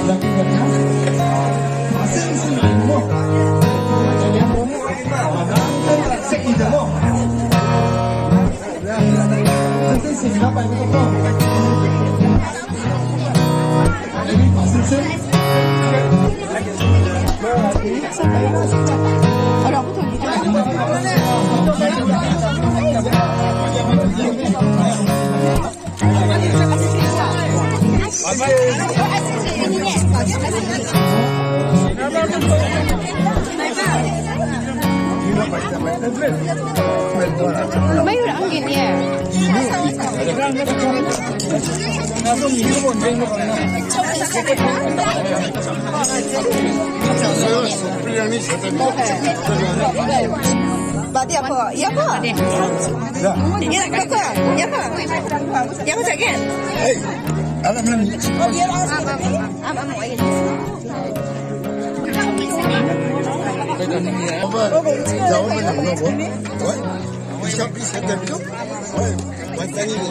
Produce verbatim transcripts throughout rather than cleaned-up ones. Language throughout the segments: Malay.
没有人给你。Pak dia apa? Ya apa? Ya. Ya apa? Ya apa? Ya apa sakit? Eh, alam ni. Oh dia apa? Apa mau ini? Apa? Jauh mana nak buat? Oi, bisa bisa terjadi. Oi, macam ni.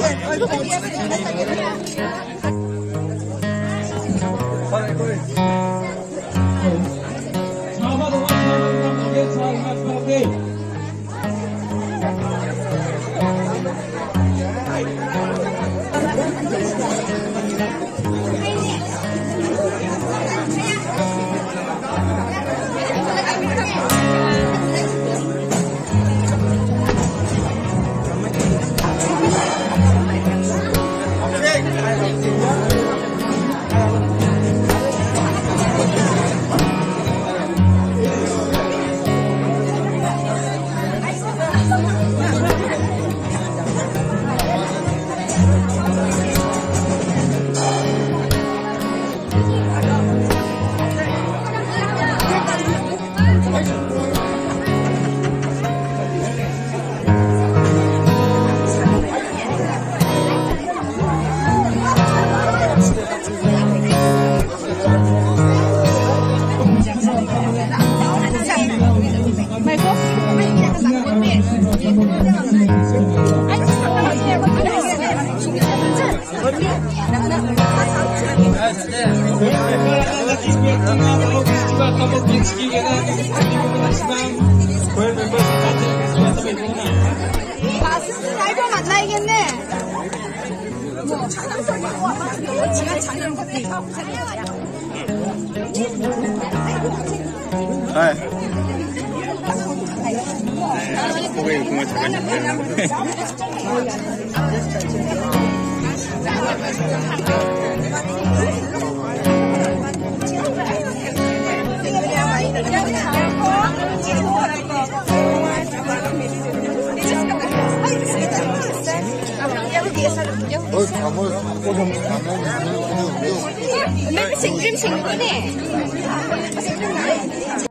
말도 만나야겠네. 뭐 지가 장난 같아. 네. 고개 구멍 잠깐 mấy cái xịn riêng xịn nữa nè.